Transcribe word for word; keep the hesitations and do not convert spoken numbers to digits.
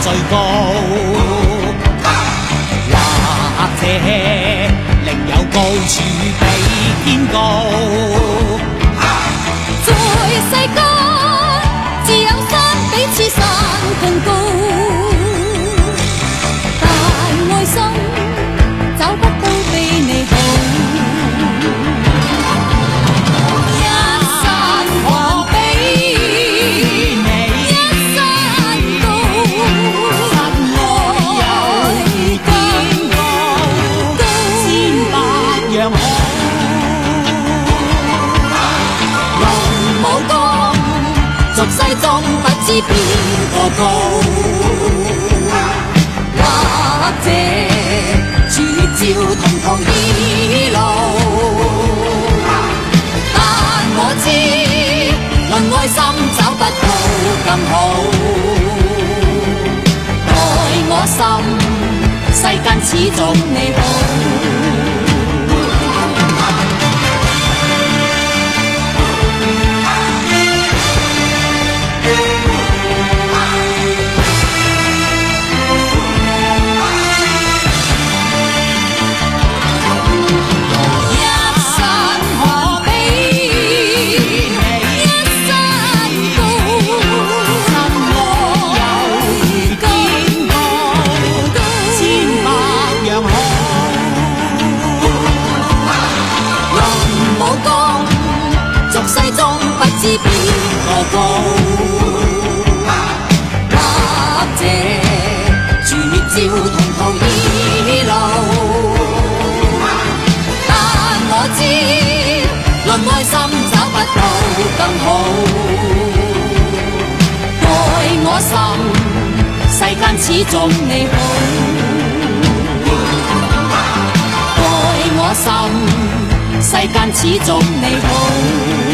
最高，或者另有高處比天高。 在世間，自有山比此山更高，但愛心找不到比你好。俗世中不知邊個高，或者主照同途異路，但我知論愛心找不到更好。愛我心，世間始終你好。知邊個高，或者絕照同途異路，但我知論愛心找不到更好。愛我心，世間始終你好。愛我心，世間始終你好。